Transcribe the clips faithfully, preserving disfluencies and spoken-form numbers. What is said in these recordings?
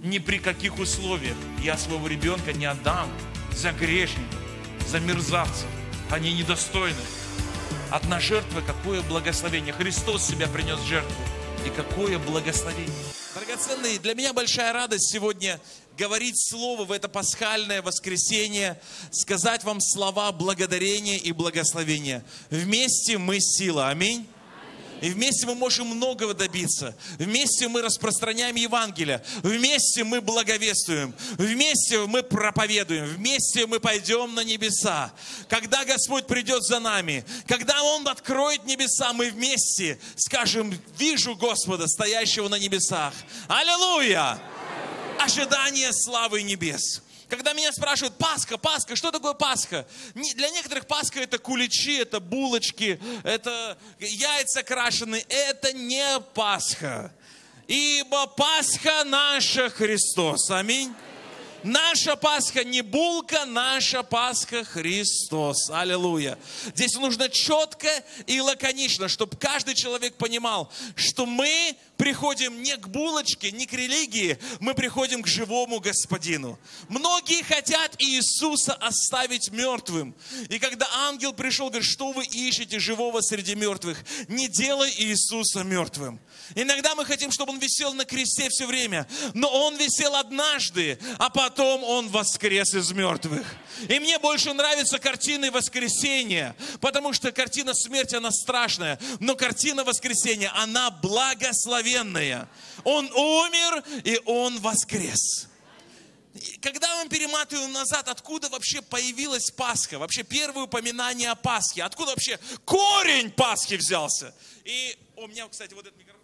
Ни при каких условиях я своего ребенка не отдам за грешников, за мерзавцев. Они недостойны. Одна жертва, какое благословение. Христос себя принес в жертву. И какое благословение. Драгоценные, для меня большая радость сегодня говорить слово в это пасхальное воскресенье, сказать вам слова благодарения и благословения. Вместе мы сила. Аминь. И вместе мы можем многого добиться. Вместе мы распространяем Евангелие. Вместе мы благовествуем. Вместе мы проповедуем. Вместе мы пойдем на небеса. Когда Господь придет за нами, когда Он откроет небеса, мы вместе скажем: вижу Господа, стоящего на небесах. Аллилуйя! Ожидание славы небес. Когда меня спрашивают: Пасха, Пасха, что такое Пасха? Для некоторых Пасха это куличи, это булочки, это яйца крашеные. Это не Пасха. Ибо Пасха наша Христос. Аминь. Наша Пасха не булка, наша Пасха Христос. Аллилуйя. Здесь нужно четко и лаконично, чтобы каждый человек понимал, что мы приходим не к булочке, не к религии, мы приходим к живому Господину. Многие хотят Иисуса оставить мертвым. И когда ангел пришел, говорит: что вы ищете живого среди мертвых? Не делай Иисуса мертвым. Иногда мы хотим, чтобы Он висел на кресте все время, но Он висел однажды, а потом Он воскрес из мертвых. И мне больше нравится картина воскресения, потому что картина смерти, она страшная, но картина воскресения, она благословенная. Он умер, и Он воскрес. Когда мы перематываем назад, откуда вообще появилась Пасха? Вообще первое упоминание о Пасхе. Откуда вообще корень Пасхи взялся? И у меня, кстати, вот этот микрофон.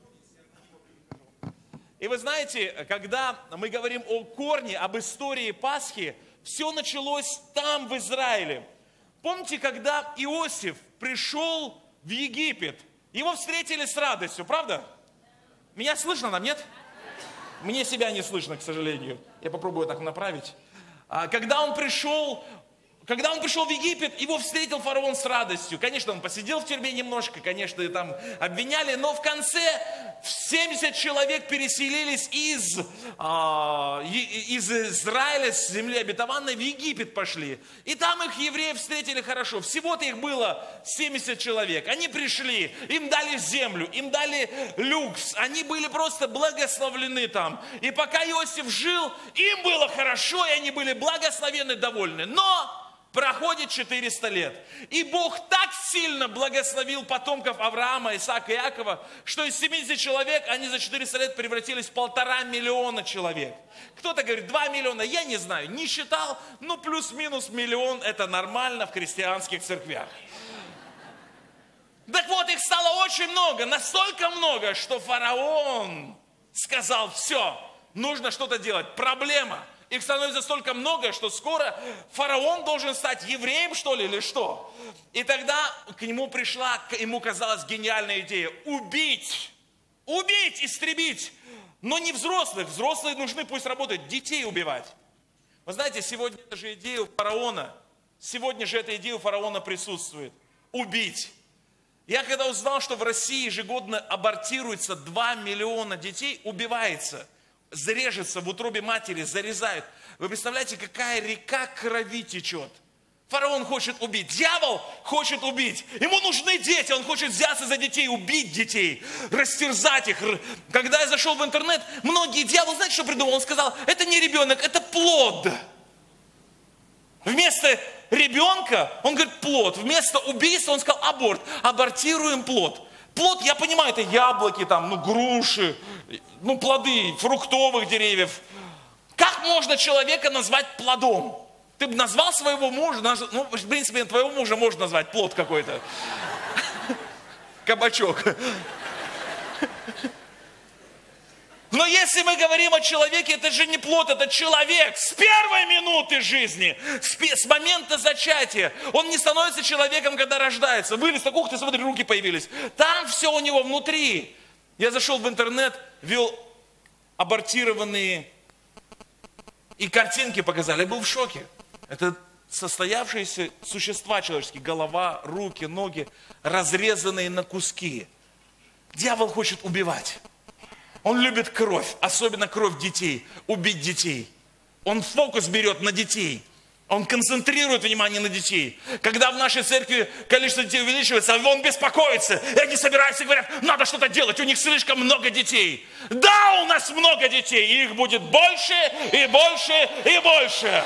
И вы знаете, когда мы говорим о корне, об истории Пасхи, все началось там, в Израиле. Помните, когда Иосиф пришел в Египет, его встретили с радостью, правда? Меня слышно там, нет? Мне себя не слышно, к сожалению. Я попробую так направить. Когда он пришел... Когда он пришел в Египет, его встретил фараон с радостью. Конечно, он посидел в тюрьме немножко, конечно, и там обвиняли, но в конце семьдесят человек переселились из, а, из Израиля, с земли обетованной, в Египет пошли. И там их евреи встретили хорошо. Всего-то их было семьдесят человек. Они пришли, им дали землю, им дали люкс. Они были просто благословлены там. И пока Иосиф жил, им было хорошо, и они были благословенны, довольны. Но... проходит четыреста лет. И Бог так сильно благословил потомков Авраама, Исаака и Иакова, что из семидесяти человек они за четыреста лет превратились в полтора миллиона человек. Кто-то говорит, два миллиона, я не знаю, не считал, но плюс-минус миллион это нормально в христианских церквях. Так вот, их стало очень много, настолько много, что фараон сказал, все, нужно что-то делать, проблема. Их становится столько много, что скоро фараон должен стать евреем, что ли, или что? И тогда к нему пришла, ему казалась гениальная идея. Убить, убить, истребить. Но не взрослых. Взрослые нужны, пусть работают. Детей убивать. Вы знаете, сегодня эта же идея у фараона, сегодня же эта идея у фараона присутствует. Убить. Я когда узнал, что в России ежегодно абортируется два миллиона детей, убивается. Зарежется в утробе матери, зарезают. Вы представляете, какая река крови течет? Фараон хочет убить, дьявол хочет убить. Ему нужны дети, он хочет взяться за детей, убить детей, растерзать их. Когда я зашел в интернет, многие дьявол, знаете, что придумал? Он сказал, это не ребенок, это плод. Вместо ребенка, он говорит, плод. Вместо убийства он сказал, аборт. Абортируем плод. Плод, я понимаю, это яблоки, там, ну, груши, ну, плоды фруктовых деревьев. Как можно человека назвать плодом? Ты бы назвал своего мужа, ну, в принципе, твоего мужа можно назвать плод какой-то. Кабачок. Но если мы говорим о человеке, это же не плод, это человек с первой минуты жизни, с момента зачатия. Он не становится человеком, когда рождается. Вылез, так, ух ты, смотри, руки появились. Там все у него внутри. Я зашел в интернет, ввел абортированные, и картинки показали. Я был в шоке. Это состоявшиеся существа человеческие, голова, руки, ноги, разрезанные на куски. Дьявол хочет убивать. Он любит кровь, особенно кровь детей, убить детей. Он фокус берет на детей. Он концентрирует внимание на детей. Когда в нашей церкви количество детей увеличивается, он беспокоится. И они собираются и говорят, надо что-то делать, у них слишком много детей. Да, у нас много детей, и их будет больше, и больше, и больше.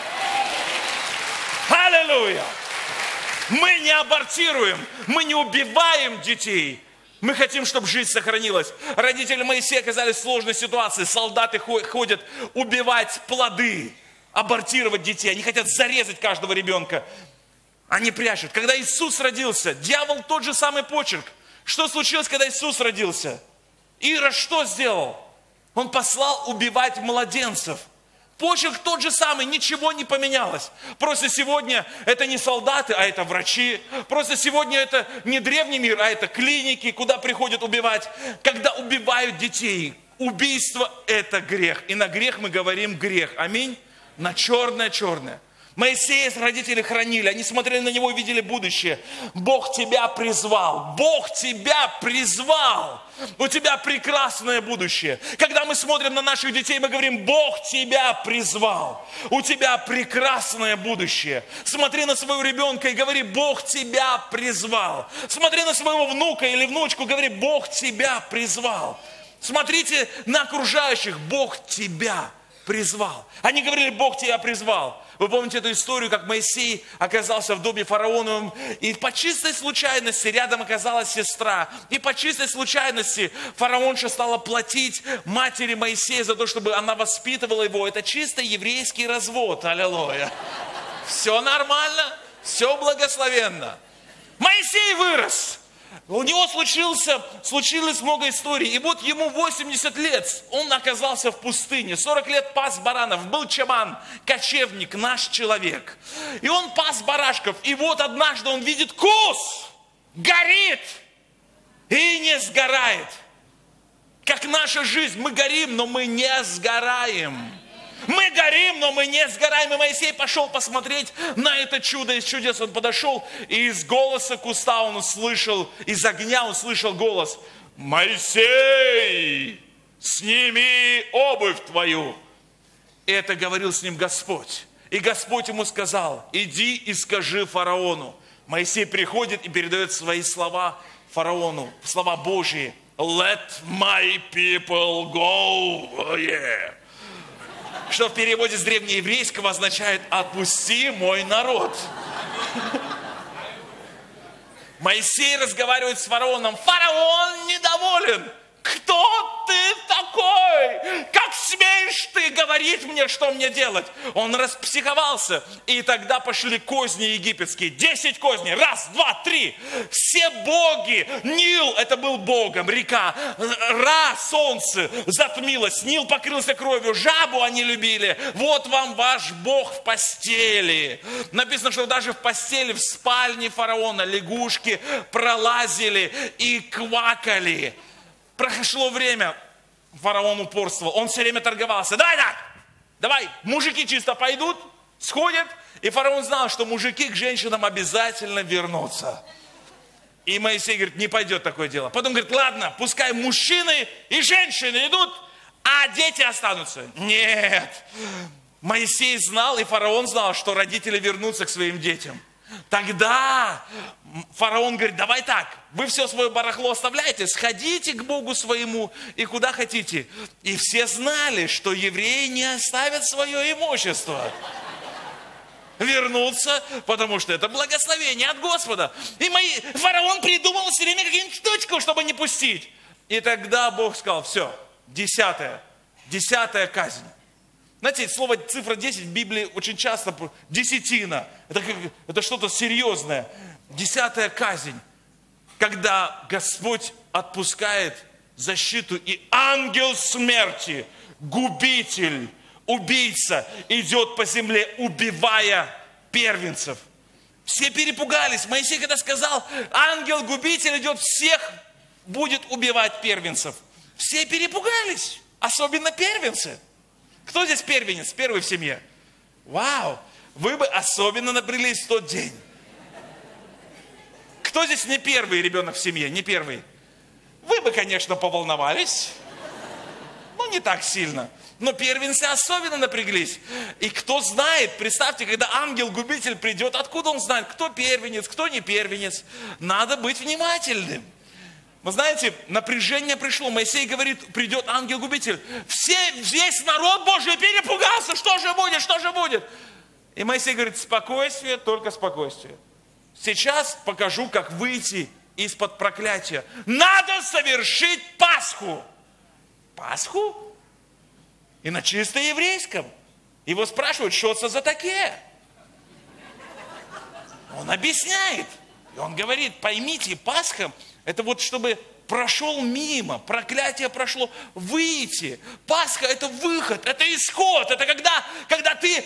Аллилуйя! Мы не абортируем, мы не убиваем детей. Мы хотим, чтобы жизнь сохранилась. Родители Моисея оказались в сложной ситуации. Солдаты ходят убивать плоды, абортировать детей. Они хотят зарезать каждого ребенка. Они прячут. Когда Иисус родился, дьявол тот же самый почерк. Что случилось, когда Иисус родился? Ирод что сделал? Он послал убивать младенцев. Почерк тот же самый, ничего не поменялось. Просто сегодня это не солдаты, а это врачи. Просто сегодня это не древний мир, а это клиники, куда приходят убивать. Когда убивают детей, убийство – это грех. И на грех мы говорим грех. Аминь. На черное-черное. Моисея родители хранили, они смотрели на него и видели будущее. Бог тебя призвал, Бог тебя призвал. У тебя прекрасное будущее. Когда мы смотрим на наших детей, мы говорим, Бог тебя призвал. У тебя прекрасное будущее. Смотри на своего ребенка и говори, Бог тебя призвал. Смотри на своего внука или внучку, говори, Бог тебя призвал. Смотрите на окружающих, Бог тебя призвал. Они говорили, Бог тебя призвал. Вы помните эту историю, как Моисей оказался в доме фараоновом, и по чистой случайности рядом оказалась сестра. И по чистой случайности фараонша стала платить матери Моисея за то, чтобы она воспитывала его. Это чисто еврейский развод. Аллилуйя. Все нормально, все благословенно. Моисей вырос. У него случился, случилось много историй. И вот ему восемьдесят лет, он оказался в пустыне. сорок лет пас баранов, был чаман, кочевник, наш человек. И он пас барашков. И вот однажды он видит кус, горит и не сгорает. Как наша жизнь, мы горим, но мы не сгораем. Мы горим, но мы не сгораем. И Моисей пошел посмотреть на это чудо из чудес. Он подошел, и из голоса куста он услышал, из огня он слышал голос: «Моисей, сними обувь твою». И это говорил с ним Господь. И Господь ему сказал: иди и скажи фараону. Моисей приходит и передает свои слова фараону, слова Божьи. Let my people go. Oh, yeah. Что в переводе с древнееврейского означает «отпусти мой народ». Моисей разговаривает с фараоном. Фараон недоволен. Кто ты такой? Как смеешь ты говорить мне, что мне делать? Он распсиховался. И тогда пошли козни египетские. Десять козней. Раз, два, три. Все боги. Нил, это был богом, река. Ра, солнце, затмилось. Нил покрылся кровью. Жабу они любили. Вот вам ваш бог в постели. Написано, что даже в постели, в спальне фараона лягушки пролазили и квакали. Прошло время, фараон упорствовал, он все время торговался. Давай так, давай, мужики чисто пойдут, сходят. И фараон знал, что мужики к женщинам обязательно вернутся. И Моисей говорит, не пойдет такое дело. Потом говорит, ладно, пускай мужчины и женщины идут, а дети останутся. Нет. Моисей знал, и фараон знал, что родители вернутся к своим детям. Тогда фараон говорит, давай так, вы все свое барахло оставляете, сходите к Богу своему и куда хотите. И все знали, что евреи не оставят свое имущество. Вернуться, потому что это благословение от Господа. И мои... фараон придумал все время какую-нибудь штучку, чтобы не пустить. И тогда Бог сказал, все, десятая, десятая казнь. Знаете, слово цифра десять в Библии очень часто, десятина, это, как, это что-то серьезное. Десятая казнь, когда Господь отпускает защиту, и ангел смерти, губитель, убийца, идет по земле, убивая первенцев. Все перепугались. Моисей когда сказал, ангел-губитель идет, всех будет убивать первенцев. Все перепугались, особенно первенцы. Кто здесь первенец, первый в семье? Вау, вы бы особенно напряглись в тот день. Кто здесь не первый ребенок в семье, не первый? Вы бы, конечно, поволновались. не так сильно. Но первенцы особенно напряглись. И кто знает, представьте, когда ангел-губитель придет, откуда он знает, кто первенец, кто не первенец. Надо быть внимательным. Вы знаете, напряжение пришло. Моисей говорит, придет ангел-губитель. Все, весь народ Божий перепугался. Что же будет, что же будет? И Моисей говорит, спокойствие, только спокойствие. Сейчас покажу, как выйти из-под проклятия. Надо совершить Пасху. Пасху? И на чисто еврейском. Его спрашивают, что это за такие? Он объясняет. И он говорит, поймите, Пасха, это вот чтобы прошел мимо, проклятие прошло, выйти. Пасха это выход, это исход, это когда, когда ты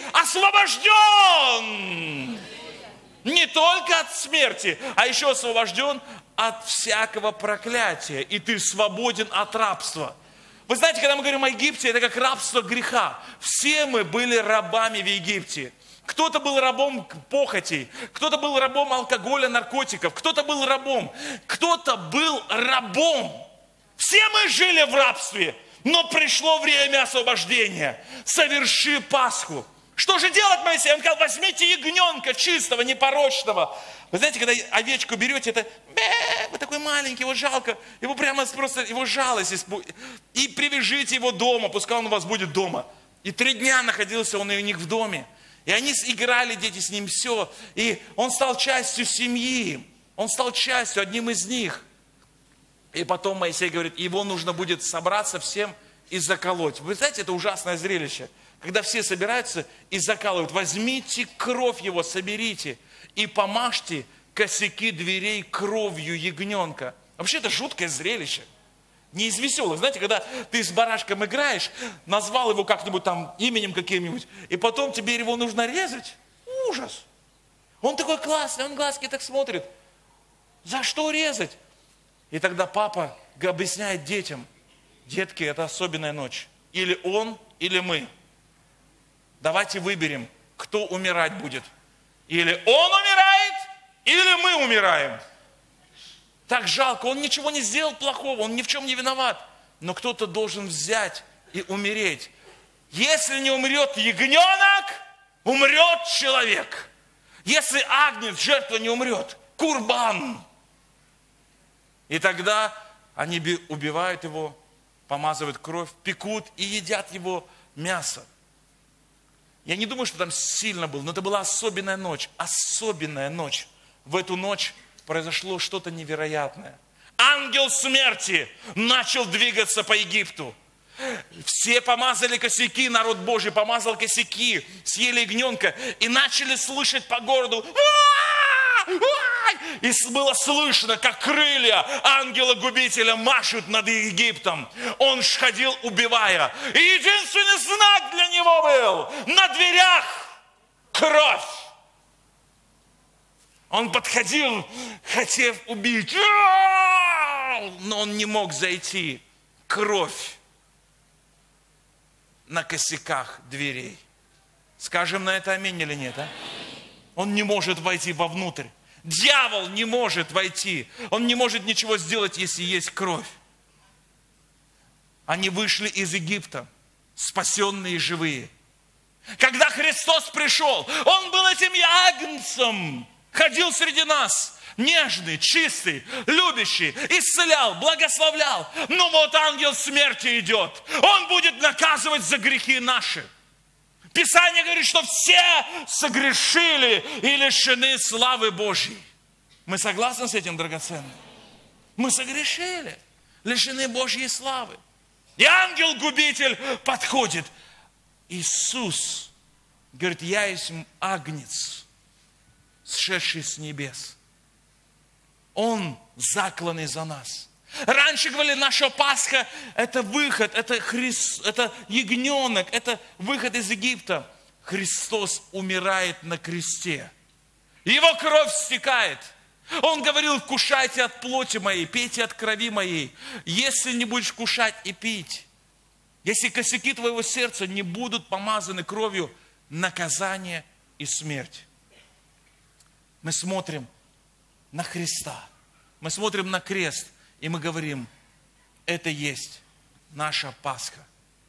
освобожден. Не только от смерти, а еще освобожден от всякого проклятия. И ты свободен от рабства. Вы знаете, когда мы говорим о Египте, это как рабство греха. Все мы были рабами в Египте. Кто-то был рабом похотей, кто-то был рабом алкоголя, наркотиков, кто-то был рабом, кто-то был рабом. Все мы жили в рабстве, но пришло время освобождения. Соверши Пасху. Что же делать, Моисей? Он сказал, возьмите ягненка чистого, непорочного. Вы знаете, когда овечку берете, это вот такой маленький, его жалко, его прямо просто, его жалость, и привяжите его дома, пускай он у вас будет дома. И три дня находился он у них в доме. И они играли, дети, с ним все. И он стал частью семьи. Он стал частью, одним из них. И потом Моисей говорит, его нужно будет собраться всем и заколоть. Вы знаете, это ужасное зрелище. Когда все собираются и закалывают. Возьмите кровь его, соберите и помажьте косяки дверей кровью ягненка. Вообще это жуткое зрелище. Не из веселых. Знаете, когда ты с барашком играешь, назвал его как-нибудь там именем каким-нибудь, и потом тебе его нужно резать. Ужас. Он такой классный, он глазки так смотрит. За что резать? И тогда папа объясняет детям, детки, это особенная ночь. Или он, или мы. Давайте выберем, кто умирать будет. Или он умирает, или мы умираем. Так жалко, он ничего не сделал плохого, он ни в чем не виноват. Но кто-то должен взять и умереть. Если не умрет ягненок, умрет человек. Если агнец, жертва не умрет, курбан. И тогда они убивают его, помазывают кровь, пекут и едят его мясо. Я не думаю, что там сильно было, но это была особенная ночь, особенная ночь. В эту ночь произошло что-то невероятное. Ангел смерти начал двигаться по Египту. Все помазали косяки, народ Божий помазал косяки, съели ягненка и начали слышать по городу. И было слышно, как крылья ангела-губителя машут над Египтом. Он ходил, убивая. И единственный знак для него был на дверях кровь. Он подходил, хотев убить, но он не мог зайти. Кровь на косяках дверей. Скажем на это аминь или нет, а? Он не может войти вовнутрь. Дьявол не может войти. Он не может ничего сделать, если есть кровь. Они вышли из Египта, спасенные и живые. Когда Христос пришел, Он был этим агнцем. Ходил среди нас, нежный, чистый, любящий, исцелял, благословлял. Но вот ангел смерти идет. Он будет наказывать за грехи наши. Писание говорит, что все согрешили и лишены славы Божьей. Мы согласны с этим, драгоценным? Мы согрешили, лишены Божьей славы. И ангел-губитель подходит. Иисус говорит, я есть агнец, сшедший с небес. Он закланный за нас. Раньше говорили, наша Пасха – это выход, это, Христ, это ягненок, это выход из Египта. Христос умирает на кресте. Его кровь стекает. Он говорил, кушайте от плоти моей, пейте от крови моей. Если не будешь кушать и пить, если косяки твоего сердца не будут помазаны кровью, наказание и смерть. Мы смотрим на Христа, мы смотрим на крест, и мы говорим, это есть наша Пасха.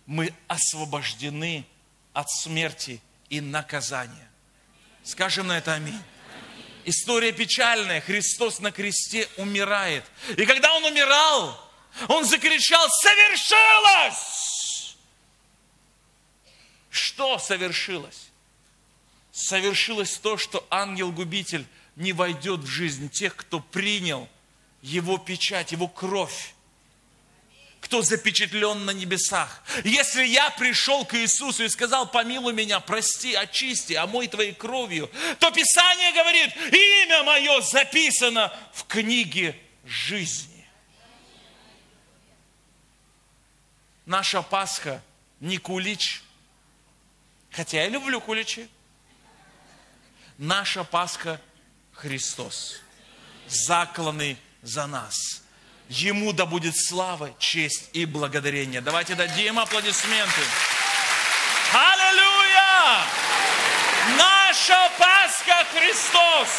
мы освобождены от смерти и наказания. Скажем на это аминь. История печальная. Христос на кресте умирает. И когда Он умирал, Он закричал: «Совершилось!» Что совершилось? Совершилось то, что ангел-губитель не войдет в жизнь тех, кто принял Его печать, Его кровь, кто запечатлен на небесах. Если я пришел к Иисусу и сказал: «Помилуй меня, прости, очисти, омой Твоей кровью», то Писание говорит: имя мое записано в книге жизни. Наша Пасха не кулич, хотя я люблю куличи. Наша Пасха – Христос, закланный за нас. Ему да будет слава, честь и благодарение. Давайте дадим аплодисменты. Аллилуйя! Наша Пасха – Христос.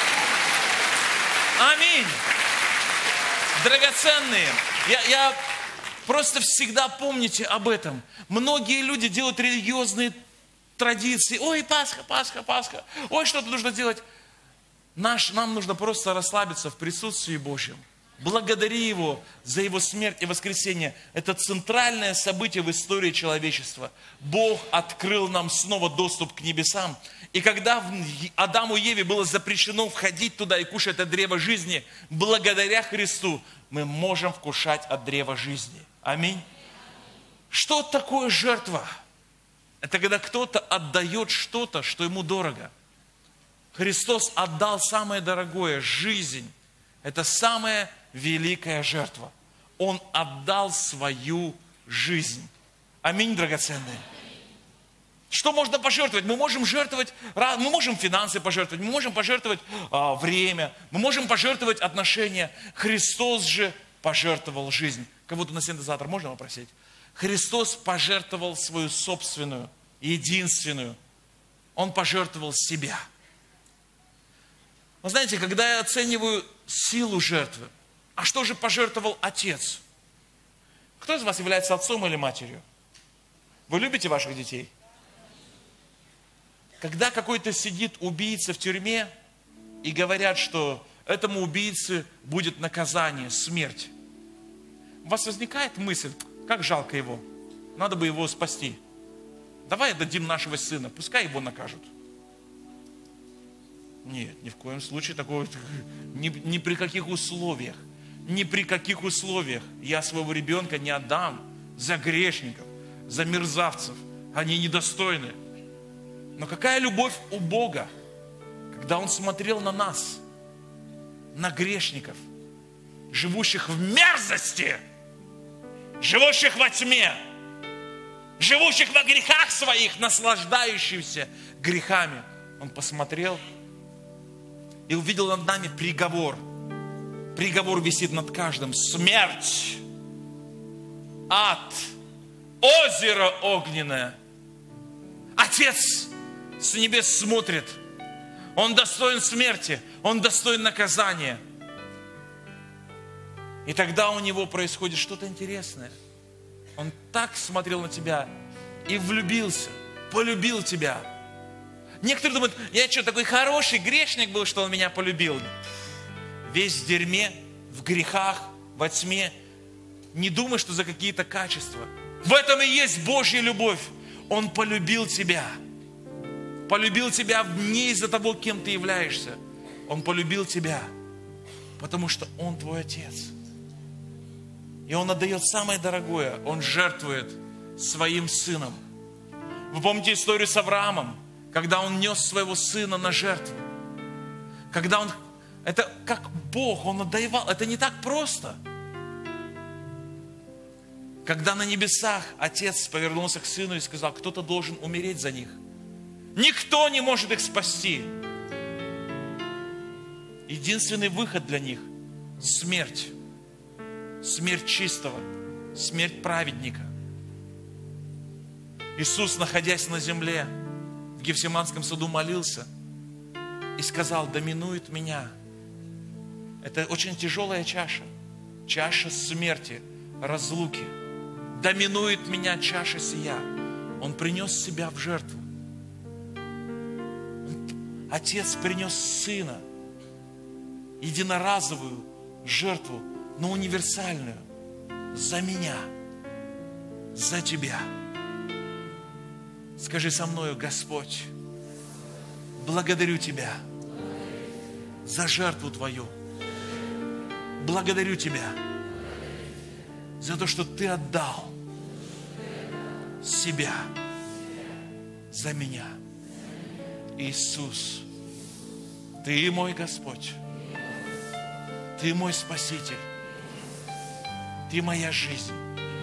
Аминь. Драгоценные, я, я просто всегда помните об этом. Многие люди делают религиозные традиции. Ой, Пасха, Пасха, Пасха. Ой, что-то нужно делать. Наш, нам нужно просто расслабиться в присутствии Божьем. Благодари Его за Его смерть и воскресение. Это центральное событие в истории человечества. Бог открыл нам снова доступ к небесам. И когда Адаму и Еве было запрещено входить туда и кушать от древа жизни, благодаря Христу мы можем вкушать от древа жизни. Аминь. Что такое жертва? Это когда кто-то отдает что-то, что ему дорого. Христос отдал самое дорогое – жизнь. Это самая великая жертва. Он отдал свою жизнь. Аминь, драгоценные. Что можно пожертвовать? Мы можем жертвовать, мы можем финансы пожертвовать, мы можем пожертвовать а, время, мы можем пожертвовать отношения. Христос же пожертвовал жизнь. Кого-то на синтезатор можно попросить? Христос пожертвовал свою собственную, единственную. Он пожертвовал себя. Вы знаете, когда я оцениваю силу жертвы, а что же пожертвовал Отец? Кто из вас является отцом или матерью? Вы любите ваших детей? Когда какой-то сидит убийца в тюрьме и говорят, что этому убийце будет наказание, смерть, у вас возникает мысль: как жалко его, надо бы его спасти. Давай отдадим нашего сына, пускай его накажут. Нет, ни в коем случае такого, ни, ни при каких условиях, ни при каких условиях я своего ребенка не отдам за грешников, за мерзавцев. Они недостойны. Но какая любовь у Бога, когда Он смотрел на нас, на грешников, живущих в мерзости, живущих во тьме, живущих во грехах своих, наслаждающихся грехами. Он посмотрел и увидел над нами приговор. Приговор висит над каждым. Смерть, ад, озеро огненное. Отец с небес смотрит. Он достоин смерти, он достоин наказания. И тогда у него происходит что-то интересное. Он так смотрел на тебя и влюбился, полюбил тебя. Некоторые думают: я что, такой хороший грешник был, что он меня полюбил? Весь в дерьме, в грехах, во тьме. Не думай, что за какие-то качества. В этом и есть Божья любовь. Он полюбил тебя. Полюбил тебя не из-за того, кем ты являешься. Он полюбил тебя, потому что Он твой Отец. И Он отдает самое дорогое. Он жертвует своим сыном. Вы помните историю с Авраамом, когда он нес своего сына на жертву? Когда он... Это как Бог, Он отдавал. Это не так просто. Когда на небесах Отец повернулся к Сыну и сказал: кто-то должен умереть за них. Никто не может их спасти. Единственный выход для них – смерть. Смерть чистого, смерть праведника. Иисус, находясь на земле, в Гефсиманском саду молился и сказал: да минует меня. Это очень тяжелая чаша. Чаша смерти, разлуки. доминует меня чаша сия. Он принес себя в жертву. Отец принес Сына, единоразовую жертву, но универсальную, за меня, за тебя. Скажи со мною: Господь, благодарю Тебя за жертву Твою. Благодарю Тебя за то, что Ты отдал себя за меня. Иисус, Ты мой Господь, Ты мой Спаситель, Ты моя жизнь.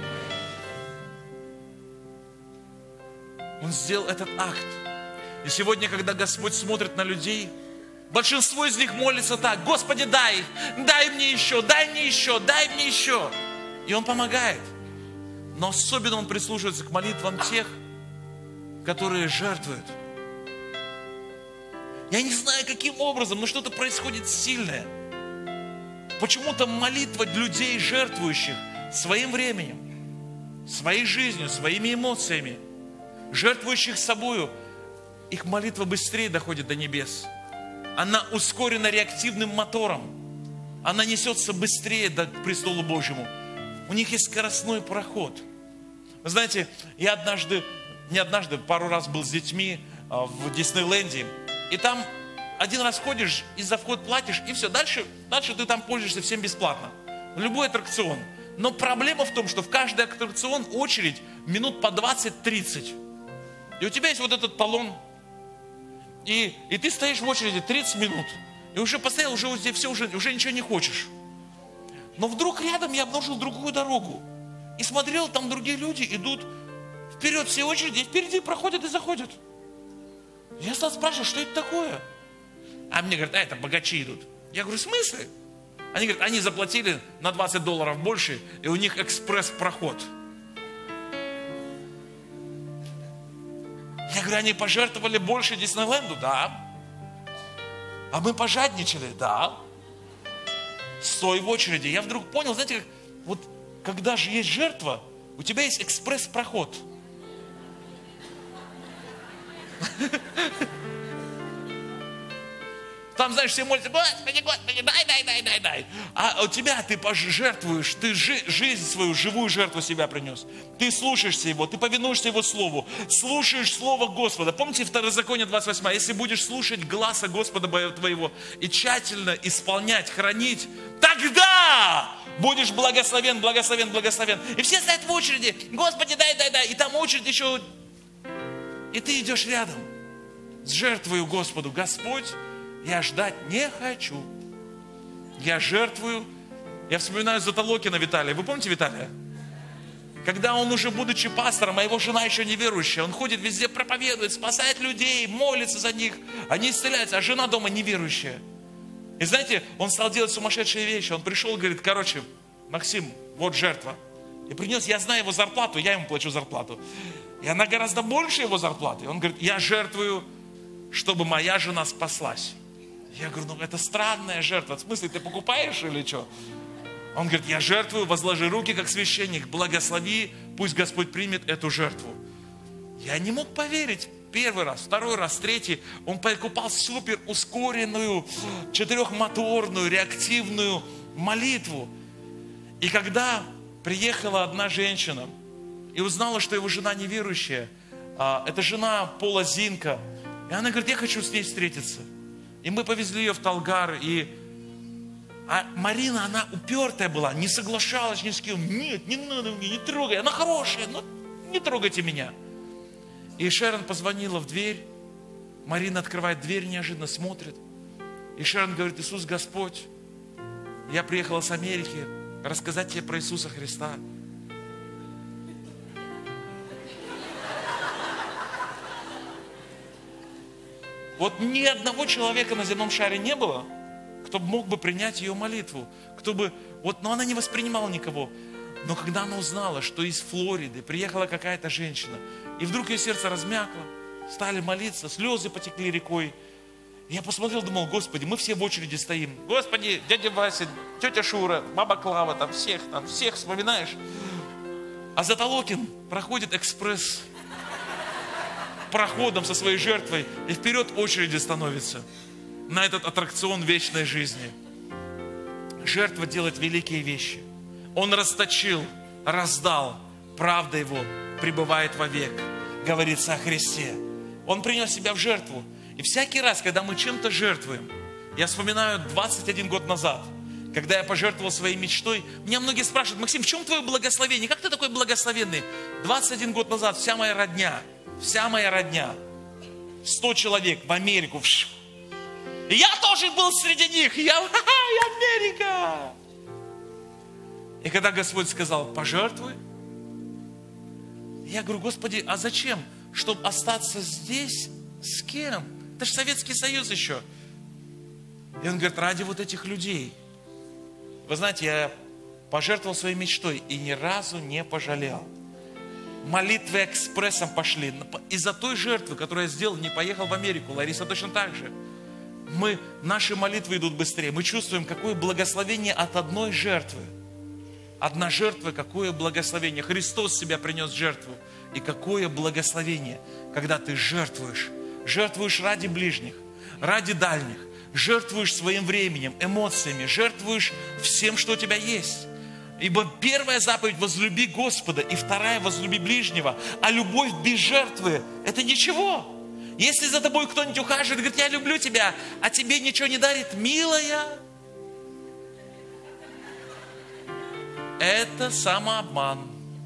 Он сделал этот акт. И сегодня, когда Господь смотрит на людей, большинство из них молится так: Господи, дай, дай мне еще, дай мне еще, дай мне еще. И Он помогает. Но особенно Он прислушивается к молитвам тех, которые жертвуют. Я не знаю, каким образом, но что-то происходит сильное. Почему-то молитва людей, жертвующих своим временем, своей жизнью, своими эмоциями, жертвующих собою, их молитва быстрее доходит до небес. Она ускорена реактивным мотором. Она несется быстрее до престолу Божьему. У них есть скоростной проход. Вы знаете, я однажды, не однажды, пару раз был с детьми в Диснейленде. И там один раз ходишь, и за вход платишь, и все. Дальше, дальше ты там пользуешься всем бесплатно. Любой аттракцион. Но проблема в том, что в каждый аттракцион очередь минут по двадцать-тридцать. И у тебя есть вот этот талон. И, и ты стоишь в очереди тридцать минут. И уже постоял, уже здесь все, уже, уже ничего не хочешь. Но вдруг рядом я обнаружил другую дорогу. И смотрел, там другие люди идут вперед все очереди, и впереди проходят и заходят. Я стал спрашивать, что это такое? А мне говорят: а это богачи идут. Я говорю: в смысле? Они говорят: они заплатили на двадцать долларов больше, и у них экспресс-проход. Я говорю: они пожертвовали больше Диснейленду? Да. А мы пожадничали? Да. Стой в очереди. Я вдруг понял, знаете, как, вот когда же есть жертва, у тебя есть экспресс-проход. Там, знаешь, все молятся: Господи, Господи, дай, дай, дай, дай, дай. А у тебя ты пожертвуешь, ты жи- жизнь свою, живую жертву себя принес. Ты слушаешься Его, ты повинуешься Его Слову, слушаешь Слово Господа. Помните Второзаконие двадцать восемь? Если будешь слушать гласа Господа твоего и тщательно исполнять, хранить, тогда будешь благословен, благословен, благословен. И все стоят в очереди: Господи, дай, дай, дай. И там очередь еще. И ты идешь рядом с жертвою Господу: Господь, я ждать не хочу. Я жертвую. Я вспоминаю Затолокина Виталия. Вы помните Виталия? Когда он уже, будучи пастором, а его жена еще неверующая, он ходит везде, проповедует, спасает людей, молится за них. Они исцеляются, а жена дома неверующая. И знаете, он стал делать сумасшедшие вещи. Он пришел и говорит: короче, Максим, вот жертва. И принес, я знаю его зарплату, я ему плачу зарплату. И она гораздо больше его зарплаты. Он говорит: я жертвую, чтобы моя жена спаслась. Я говорю: ну это странная жертва. В смысле, ты покупаешь или что? Он говорит: я жертвую, возложи руки как священник, благослови, пусть Господь примет эту жертву. Я не мог поверить. Первый раз, второй раз, третий. Он покупал супер ускоренную, четырехмоторную, реактивную молитву. И когда приехала одна женщина и узнала, что его жена неверующая, это жена Пола Зинка, и она говорит: я хочу с ней встретиться. И мы повезли ее в Талгар, и а Марина, она упертая была, не соглашалась ни с кем. Нет, не надо мне, не трогай, она хорошая, но не трогайте меня. И Шерон позвонила в дверь, Марина открывает дверь, неожиданно смотрит. И Шерон говорит: Иисус Господь, я приехала с Америки рассказать тебе про Иисуса Христа. Вот ни одного человека на земном шаре не было, кто мог бы принять ее молитву, кто бы, вот, но она не воспринимала никого. Но когда она узнала, что из Флориды приехала какая-то женщина, и вдруг ее сердце размякло, стали молиться, слезы потекли рекой. И я посмотрел, думал: Господи, мы все в очереди стоим. Господи, дядя Вася, тетя Шура, баба Клава, там всех, там всех вспоминаешь. А Затолокин проходит экспресс проходом со своей жертвой и вперед очереди становится на этот аттракцион вечной жизни. Жертва делает великие вещи. Он расточил, раздал, правда Его пребывает вовек, говорится о Христе. Он принес себя в жертву. И всякий раз, когда мы чем-то жертвуем, я вспоминаю двадцать один год назад, когда я пожертвовал своей мечтой, меня многие спрашивают: Максим, в чем твое благословение? Как ты такой благословенный? двадцать один год назад вся моя родня, вся моя родня, сто человек в Америку. И я тоже был среди них. Я, я Америка. И когда Господь сказал: пожертвуй, я говорю: Господи, а зачем? Чтобы остаться здесь с кем? Это же Советский Союз еще. И он говорит: ради вот этих людей. Вы знаете, я пожертвовал своей мечтой и ни разу не пожалел. Молитвы экспрессом пошли. Из-за той жертвы, которую я сделал, не поехал в Америку. Лариса точно так же. Мы, наши молитвы идут быстрее. Мы чувствуем, какое благословение от одной жертвы. Одна жертва, какое благословение. Христос себя принес в жертву. И какое благословение, когда ты жертвуешь. Жертвуешь ради ближних, ради дальних. Жертвуешь своим временем, эмоциями. Жертвуешь всем, что у тебя есть. Ибо первая заповедь — возлюби Господа, и вторая — возлюби ближнего. А любовь без жертвы — это ничего. Если за тобой кто-нибудь ухаживает и говорит: я люблю тебя, а тебе ничего не дарит, милая, это самообман.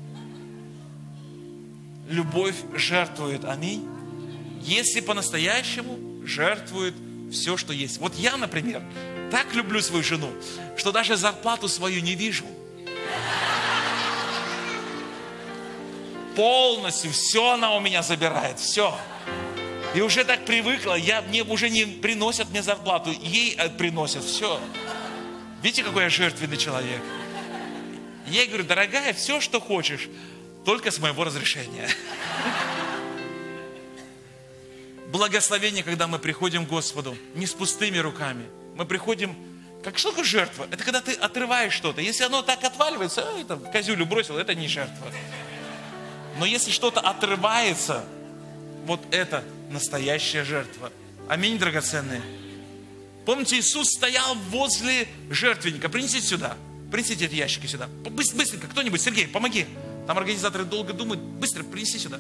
Любовь жертвует, аминь. Если по-настоящему жертвует все, что есть. Вот я, например, так люблю свою жену, что даже зарплату свою не вижу. Полностью все она у меня забирает, все. И уже так привыкла, я, мне уже не приносят мне зарплату, ей приносят, все. Видите, какой я жертвенный человек? Я ей говорю: дорогая, все, что хочешь, только с моего разрешения. Благословение, когда мы приходим к Господу, не с пустыми руками. Мы приходим, как что такое жертва? Это когда ты отрываешь что-то. Если оно так отваливается, а, это козюлю бросил, это не жертва. Но если что-то отрывается, вот это настоящая жертва. Аминь, драгоценные. Помните, Иисус стоял возле жертвенника. Принесите сюда. Принесите эти ящики сюда. Быстренько, кто-нибудь, Сергей, помоги. Там организаторы долго думают. Быстро принеси сюда.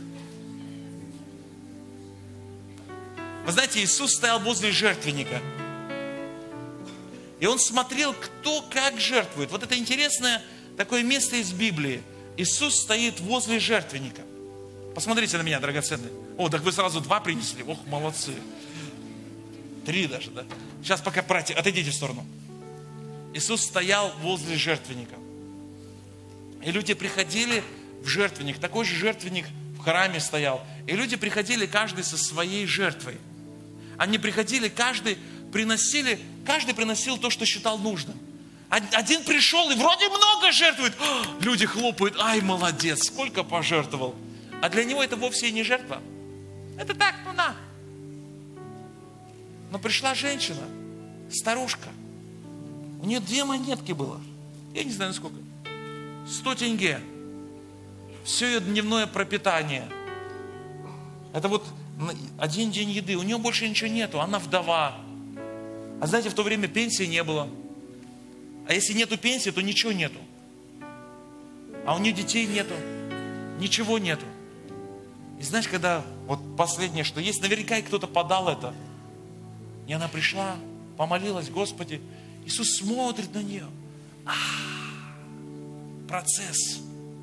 Вы знаете, Иисус стоял возле жертвенника. И Он смотрел, кто как жертвует. Вот это интересное такое место из Библии. Иисус стоит возле жертвенника. Посмотрите на меня, драгоценные. О, так вы сразу два принесли. Ох, молодцы. Три даже, да? Сейчас пока, братья, отойдите в сторону. Иисус стоял возле жертвенника. И люди приходили в жертвенник. Такой же жертвенник в храме стоял. И люди приходили каждый со своей жертвой. Они приходили, каждый приносили, каждый приносил то, что считал нужным. Один пришел и вроде много жертвует. Люди хлопают: ай, молодец, сколько пожертвовал. А для него это вовсе и не жертва. Это так, ну на. Но пришла женщина, старушка. У нее две монетки было. Я не знаю, сколько. Сто тенге. Все ее дневное пропитание. Это вот один день еды. У нее больше ничего нету. Она вдова. А знаете, в то время пенсии не было. А если нету пенсии, то ничего нету. А у нее детей нету. Ничего нету. И знаешь, когда вот последнее, что есть, наверняка и кто-то подал это. И она пришла, помолилась: Господи. Иисус смотрит на нее. А, процесс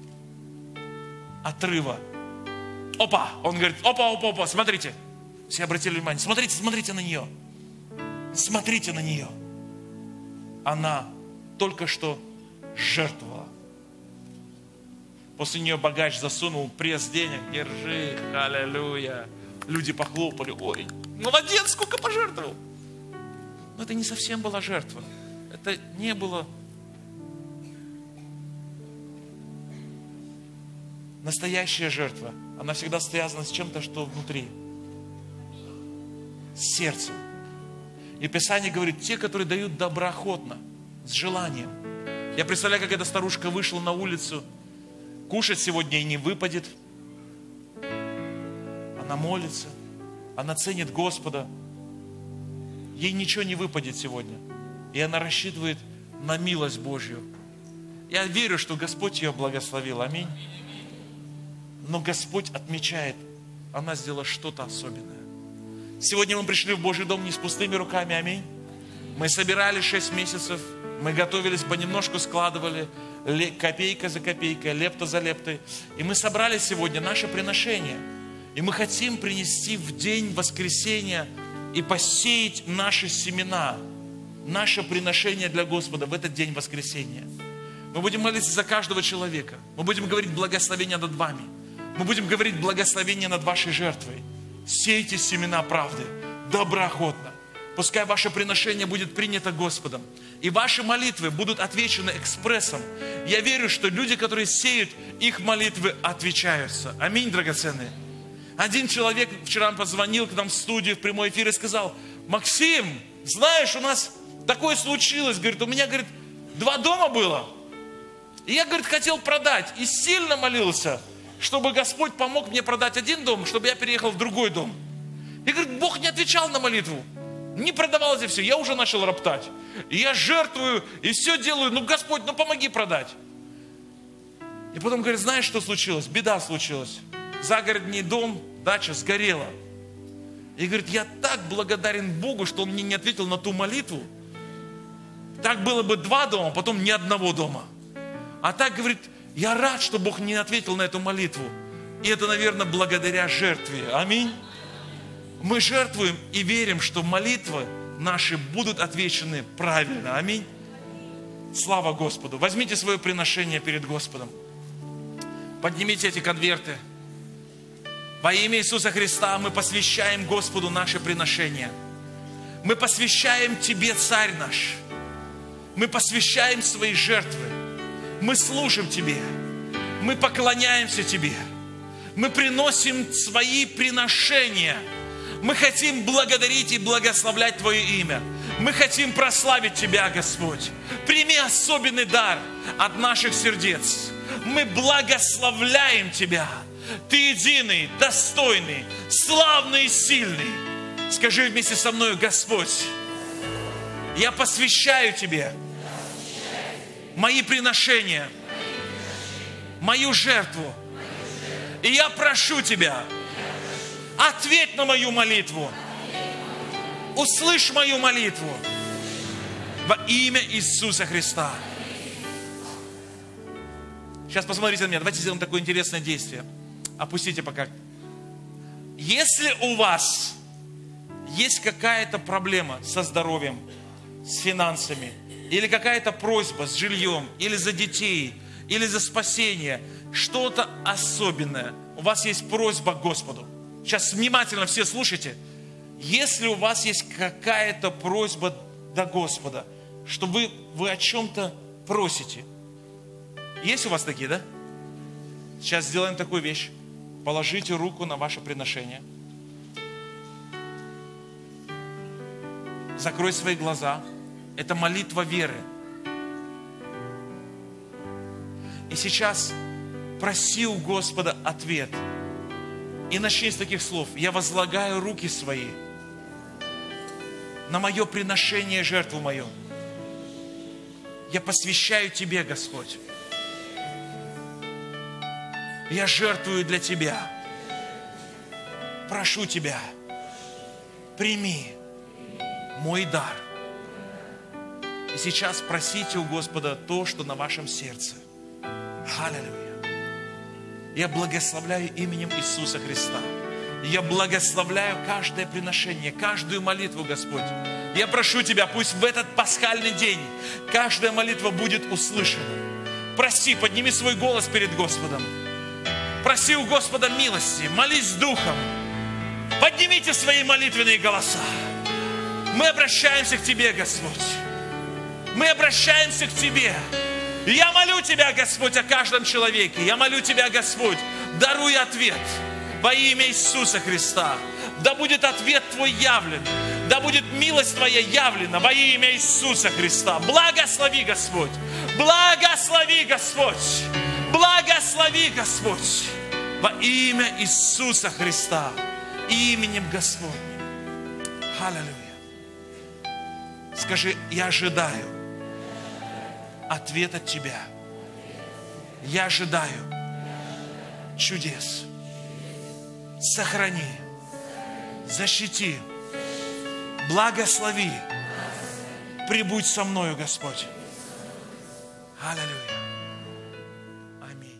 отрыва. Опа! Он говорит: опа, опа, опа, смотрите. Все обратили внимание. Смотрите, смотрите на нее. Смотрите на нее. Она только что жертвовала. После нее богач засунул пресс денег. Держи, аллилуйя. Люди похлопали. Ой, молодец, сколько пожертвовал. Но это не совсем была жертва. Это не было. Настоящая жертва, она всегда связана с чем-то, что внутри. С сердцем. И Писание говорит: те, которые дают доброохотно, с желанием. Я представляю, как эта старушка вышла на улицу, кушать сегодня и не выпадет. Она молится, она ценит Господа. Ей ничего не выпадет сегодня. И она рассчитывает на милость Божью. Я верю, что Господь ее благословил. Аминь. Но Господь отмечает, она сделала что-то особенное. Сегодня мы пришли в Божий дом не с пустыми руками. Аминь. Мы собирали шесть месяцев. Мы готовились, понемножку складывали. Копейка за копейкой, лепта за лептой. И мы собрали сегодня наше приношение. И мы хотим принести в день воскресения и посеять наши семена, наше приношение для Господа в этот день воскресения. Мы будем молиться за каждого человека. Мы будем говорить благословение над вами. Мы будем говорить благословение над вашей жертвой. Сейте семена правды доброохотно. Пускай ваше приношение будет принято Господом. И ваши молитвы будут отвечены экспрессом. Я верю, что люди, которые сеют, их молитвы отвечаются. Аминь, драгоценные. Один человек вчера позвонил к нам в студию в прямой эфир и сказал: Максим, знаешь, у нас такое случилось. Говорит, у меня, говорит, два дома было. И я, говорит, хотел продать. И сильно молился, чтобы Господь помог мне продать один дом, чтобы я переехал в другой дом. И, говорит, Бог не отвечал на молитву. Не продавалось и все. Я уже начал роптать. И я жертвую, и все делаю. Ну, Господь, ну помоги продать. И потом, говорит, знаешь, что случилось? Беда случилась. Загородный дом, дача сгорела. И говорит, я так благодарен Богу, что Он мне не ответил на ту молитву. Так было бы два дома, потом ни одного дома. А так, говорит, я рад, что Бог не ответил на эту молитву. И это, наверное, благодаря жертве. Аминь. Мы жертвуем и верим, что молитвы наши будут отвечены правильно. Аминь. Слава Господу. Возьмите свое приношение перед Господом. Поднимите эти конверты. Во имя Иисуса Христа мы посвящаем Господу наше приношение. Мы посвящаем Тебе, Царь наш. Мы посвящаем свои жертвы. Мы служим Тебе. Мы поклоняемся Тебе. Мы приносим свои приношения. Мы хотим благодарить и благословлять Твое имя. Мы хотим прославить Тебя, Господь. Прими особенный дар от наших сердец. Мы благословляем Тебя. Ты единый, достойный, славный и сильный. Скажи вместе со мной: Господь, я посвящаю Тебе мои приношения, мою жертву. И я прошу Тебя, ответь на мою молитву. Услышь мою молитву. Во имя Иисуса Христа. Сейчас посмотрите на меня. Давайте сделаем такое интересное действие. Опустите пока. Если у вас есть какая-то проблема со здоровьем, с финансами, или какая-то просьба с жильем, или за детей, или за спасение, что-то особенное, у вас есть просьба к Господу. Сейчас внимательно все слушайте. Если у вас есть какая-то просьба до Господа, что вы, вы о чем-то просите. Есть у вас такие, да? Сейчас сделаем такую вещь. Положите руку на ваше приношение. Закрой свои глаза. Это молитва веры. И сейчас проси у Господа ответ. И начни с таких слов. Я возлагаю руки свои на мое приношение, жертву мою. Я посвящаю Тебе, Господь. Я жертвую для Тебя. Прошу Тебя, прими мой дар. И сейчас просите у Господа то, что на вашем сердце. Аллилуйя. Я благословляю именем Иисуса Христа. Я благословляю каждое приношение, каждую молитву, Господь. Я прошу Тебя, пусть в этот пасхальный день каждая молитва будет услышана. Проси, подними свой голос перед Господом. Проси у Господа милости, молись Духом. Поднимите свои молитвенные голоса. Мы обращаемся к Тебе, Господь. Мы обращаемся к Тебе. Я молю Тебя, Господь, о каждом человеке. Я молю Тебя, Господь, даруй ответ во имя Иисуса Христа. Да будет ответ Твой явлен. Да будет милость Твоя явлена во имя Иисуса Христа. Благослови, Господь. Благослови, Господь. Благослови, Господь, во имя Иисуса Христа, именем Господним. Аллилуйя. Скажи, я ожидаю ответ от Тебя. Я ожидаю чудес. Сохрани, защити, благослови, прибудь со мною, Господь. Аллилуйя. Аминь.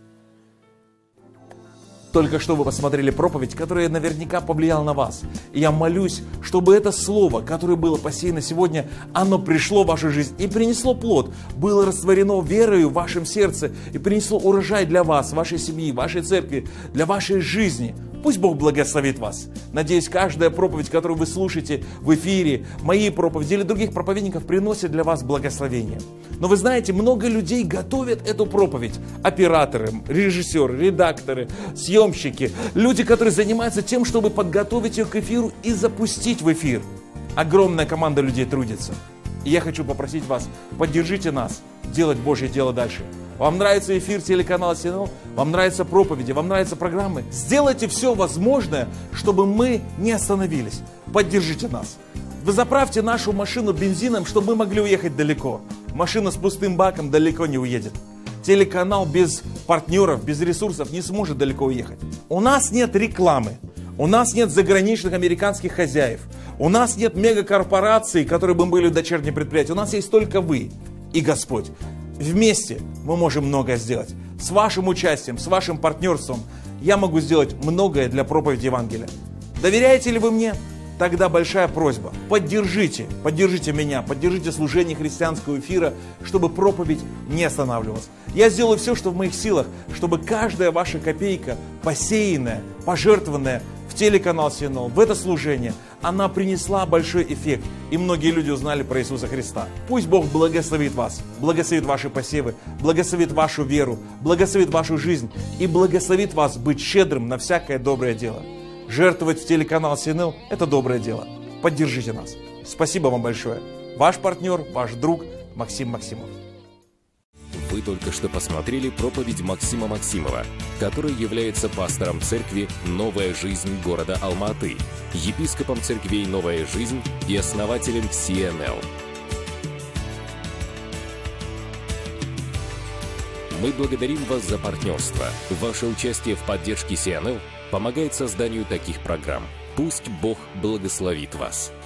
Только что вы посмотрели проповедь, которая наверняка повлияла на вас. И я молюсь, чтобы это слово, которое было посеяно сегодня, оно пришло в вашу жизнь и принесло плод, было растворено верою в вашем сердце и принесло урожай для вас, вашей семьи, вашей церкви, для вашей жизни. Пусть Бог благословит вас. Надеюсь, каждая проповедь, которую вы слушаете в эфире, мои проповеди или других проповедников, приносит для вас благословение. Но вы знаете, много людей готовят эту проповедь. Операторы, режиссеры, редакторы, съемщики. Люди, которые занимаются тем, чтобы подготовить ее к эфиру и запустить в эфир. Огромная команда людей трудится. И я хочу попросить вас, поддержите нас делать Божье дело дальше. Вам нравится эфир телеканала Си Эн Эл? Вам нравятся проповеди? Вам нравятся программы? Сделайте все возможное, чтобы мы не остановились. Поддержите нас. Вы заправьте нашу машину бензином, чтобы мы могли уехать далеко. Машина с пустым баком далеко не уедет. Телеканал без партнеров, без ресурсов не сможет далеко уехать. У нас нет рекламы. У нас нет заграничных американских хозяев. У нас нет мегакорпораций, которые бы были дочерние предприятия. У нас есть только вы и Господь. Вместе мы можем многое сделать. С вашим участием, с вашим партнерством я могу сделать многое для проповеди Евангелия. Доверяете ли вы мне? Тогда большая просьба. Поддержите, поддержите меня, поддержите служение христианского эфира, чтобы проповедь не останавливалась. Я сделаю все, что в моих силах, чтобы каждая ваша копейка, посеянная, пожертвованная в телеканал Си Эн Эл, в это служение, она принесла большой эффект, и многие люди узнали про Иисуса Христа. Пусть Бог благословит вас, благословит ваши посевы, благословит вашу веру, благословит вашу жизнь и благословит вас быть щедрым на всякое доброе дело. Жертвовать в телеканал Си Эн Эл – это доброе дело. Поддержите нас. Спасибо вам большое. Ваш партнер, ваш друг Максим Максимов. Вы только что посмотрели проповедь Максима Максимова, который является пастором церкви «Новая жизнь» города Алма-Аты, епископом церквей «Новая жизнь» и основателем Си Эн Эл. Мы благодарим вас за партнерство. Ваше участие в поддержке Си Эн Эл помогает созданию таких программ. Пусть Бог благословит вас.